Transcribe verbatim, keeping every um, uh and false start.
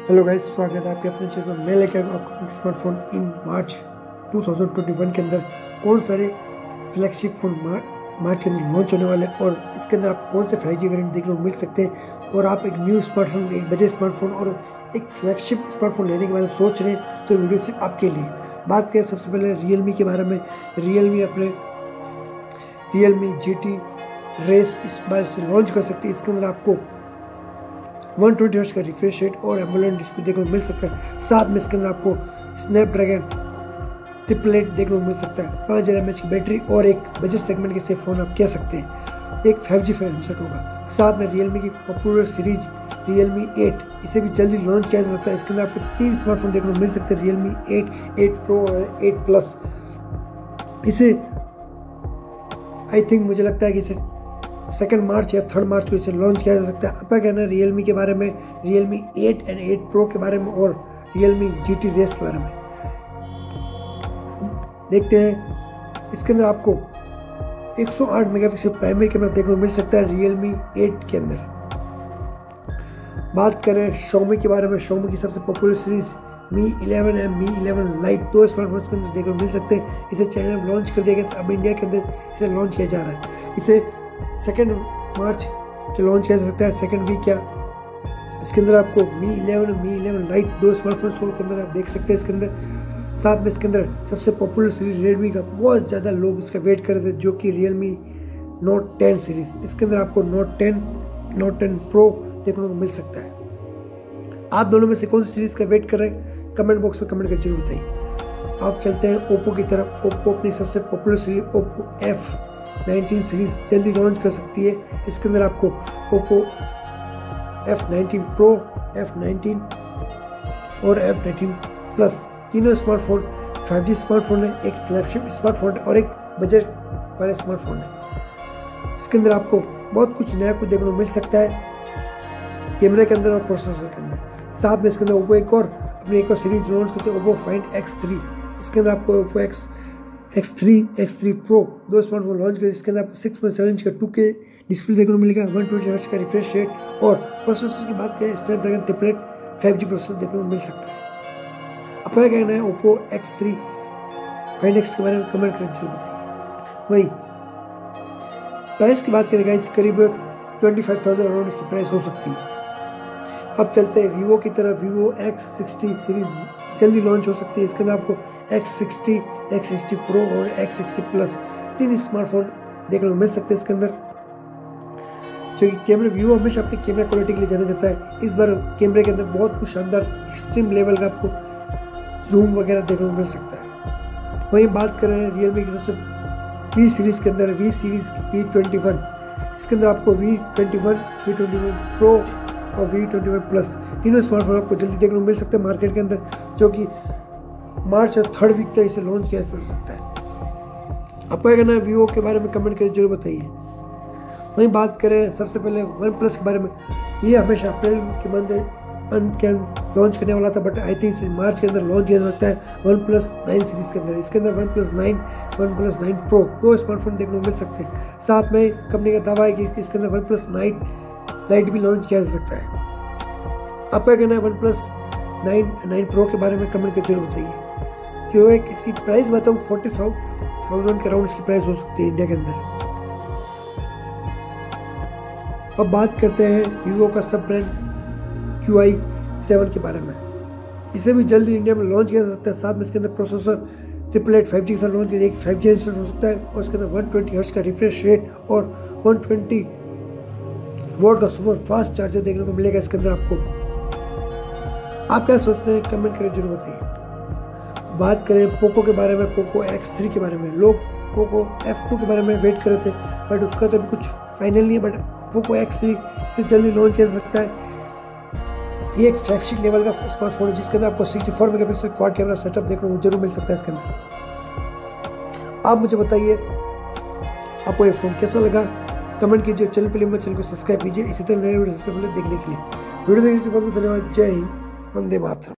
Hello guys, स्वागत है आपके अपने चैनल पर। मैं लेकर आऊँ आपको स्मार्टफोन इन मार्च दो हज़ार इक्कीस के अंदर कौन सारे फ्लैगशिप फ़ोन मार्च के अंदर लॉन्च होने वाले हैं और इसके अंदर आपको कौन से फाइव जी वेरिएंट देखने को मिल सकते हैं। और आप एक न्यू स्मार्टफोन, एक बजट स्मार्टफोन और एक फ्लैगशिप स्मार्टफोन लेने के बारे में सोच रहे हैं तो वीडियो सिर्फ आपके लिए। बात करें सबसे पहले रियलमी के बारे में। रियलमी अपने रियलमी जी टी रेस इस बार से लॉन्च कर सकती है। इसके अंदर आपको वन ट्वेंटी हर्ट्ज का रिफ्रेश रेट और एमोलेड डिस्प्ले देखने को मिल सकता है। साथ में इसके अंदर आपको स्नैपड्रैगन ट्रिपलेट देखने को मिल सकता है। पाँच हज़ार एम एच की बैटरी और एक बजट सेगमेंट के से फ़ोन आप कह सकते हैं। एक फाइव जी हैंडसेट होगा। साथ में रियलमी की पॉपुलर सीरीज रियलमी एट, इसे भी जल्दी लॉन्च किया जा सकता है। इसके अंदर आपको तीन स्मार्टफोन देखने को मिल सकते हैं, रियलमी एट, एट प्रो और एट प्लस। इसे आई थिंक मुझे लगता है कि इसे सेकेंड मार्च या थर्ड मार्च को इसे लॉन्च किया जा सकता है। आपका कहना है रियलमी के बारे में, Realme eight and eight pro के बारे में और रियलमी जी टी रेस के बारे में। देखते हैं। इसके अंदर आपको एक सौ आठ मेगापिक्सल प्राइमरी कैमरा देखने को मिल सकता है रियलमी एट के अंदर। बात करें Xiaomi के बारे में। Xiaomi की सबसे popular series Mi eleven and Mi eleven lite दो स्मार्टफोन के अंदर देखने को मिल सकते हैं। इसे चाइना में लॉन्च कर दिया गया, अब इंडिया के अंदर इसे लॉन्च किया जा रहा है। इसे सेकेंड मार्च के लॉन्च किया जा सकता है, सेकेंड वीक या। इसके अंदर आपको Mi eleven Mi eleven lite दो स्मार्टफोन के अंदर आप देख सकते हैं। इसके अंदर साथ में इसके अंदर सबसे पॉपुलर सीरीज रेडमी का बहुत ज़्यादा लोग इसका वेट कर रहे थे, जो कि रियलमी नोट टेन सीरीज। इसके अंदर आपको note ten note ten pro देखने को मिल सकता है। आप दोनों में से कौन सी सीरीज का वेट कर रहे हैं, कमेंट बॉक्स में कमेंट कर जरूर बताइए। आप चलते हैं ओप्पो की तरफ। ओप्पो अपनी सबसे popular series Oppo F nineteen series जल्दी लॉन्च कर सकती है। इसके अंदर आपको Oppo F nineteen pro, F nineteen और एफ नाइनटीन प्लस तीनों स्मार्टफोन फाइव जी स्मार्टफोन है, एक फ्लैगशिप स्मार्टफोन है और एक बजट वाले स्मार्टफोन है। इसके अंदर आपको बहुत कुछ नया कुछ देखने को मिल सकता है कैमरे के अंदर और प्रोसेसर के अंदर। साथ में इसके अंदर ओप्पो एक और अपनी एक और सीरीज लॉन्च करते हैं, ओप्पो फाइंड एक्स थ्री। इसके अंदर आपको Oppo X X three X three pro दो स्मार्टफोन लॉन्च कर। इसके अंदर आपको सिक्स पॉइंट सेवन इंच का टू के डिस्प्ले देखने को मिलेगा, वन ट्वेंटी हर्ट्ज का रिफ्रेश रेट और प्रोसेसर की बात करें Snapdragon triple eight five G processor देखने को मिल सकता है। आपका कहना है Oppo X three find X के बारे में कमेंट करके जरूर बताइए। वही प्राइस की बात करें गाइस, करीब ट्वेंटी फाइव थाउजेंड अराउंड इसकी प्राइस हो सकती है। अब चलते हैं वीवो की तरफ। वीवो एक्स सिक्सटी सीरीज जल्दी लॉन्च हो सकती है। इसके अंदर आपको X sixty, X sixty pro और एक्स सिक्सटी प्लस तीन स्मार्टफोन देखने को मिल सकते हैं। इसके अंदर जो कि कैमरा, वीवो हमेशा अपनी कैमरा क्वालिटी के लिए जाना जाता है। इस बार कैमरे के अंदर बहुत कुछ शानदार एक्सट्रीम लेवल का आपको जूम वगैरह देखने को मिल सकता है। वहीं बात कर रहे हैं रियलमी की सबसे वी सीरीज के अंदर, V series V twenty one. इसके अंदर आपको V twenty one, V twenty one pro और वी ट्वेंटी वन प्लस तीनों स्मार्टफोन आपको जल्दी देखने को मिल सकते हैं मार्केट के अंदर, जो कि मार्च और थर्ड वीक तक इसे लॉन्च किया जा सकता है। आपका कहना है वीवो के बारे में कमेंट करके जरूर बताइए। वहीं बात करें सबसे पहले वन प्लस के बारे में। ये हमेशा अप्रैल के मंथ अंत के अंदर लॉन्च करने वाला था, बट आई थिंक मार्च के अंदर लॉन्च किया जा सकता है वन प्लस नाइन सीरीज के अंदर। इसके अंदर OnePlus nine, OnePlus nine pro दो स्मार्टफोन देखने को मिल सकते हैं। साथ में कंपनी का दावा है कि इसके अंदर वन प्लस नाइन लाइट भी लॉन्च किया जा सकता है। आपका कहना है OnePlus nine nine pro के बारे में कमेंट करके जरूर बताइए। जो एक इसकी प्राइस बताऊँ, फोर्टी थाउजेंड के अराउंड इसकी प्राइस हो सकती है इंडिया के अंदर। अब बात करते हैं वीवो का सब ब्रांड क्यू आई सेवन के बारे में। इसे भी जल्दी इंडिया में लॉन्च किया जा सकता है। साथ में इसके अंदर प्रोसेसर ट्रिपलेट फाइव जी के साथ लॉन्च किया, एक फाइव जी हैंडसेट हो सकता है और इसके अंदर वन ट्वेंटी हर्ट्ज का रिफ्रेश रेट और वन ट्वेंटी वोल्ट का सुपर फास्ट चार्जर देखने को मिलेगा इसके अंदर आपको। आप क्या सोचते हैं कमेंट करके जरूर बताइए। बात करें पोको के बारे में, पोको एक्स थ्री के बारे में। लोग पोको एफ टू के बारे में वेट कर रहे थे, बट उसका तो अभी कुछ फाइनल नहीं है। बट पोको एक्स थ्री से जल्दी लॉन्च किया जा सकता है। ये एक फ्लैगशिप लेवल का स्मार्टफोन है जिसके अंदर आपको sixty four megapixel quad camera setup देखने को जरूर मिल सकता है इसके अंदर। आप मुझे बताइए आपको ये फ़ोन कैसा लगा, कमेंट कीजिए। चैनल पर मेरे चैनल को सब्सक्राइब कीजिए इसी तरह नए वीडियो सबसे पहले देखने के लिए। वीडियो देखने से बहुत बहुत धन्यवाद। जय हिंद, वंदे मातरम।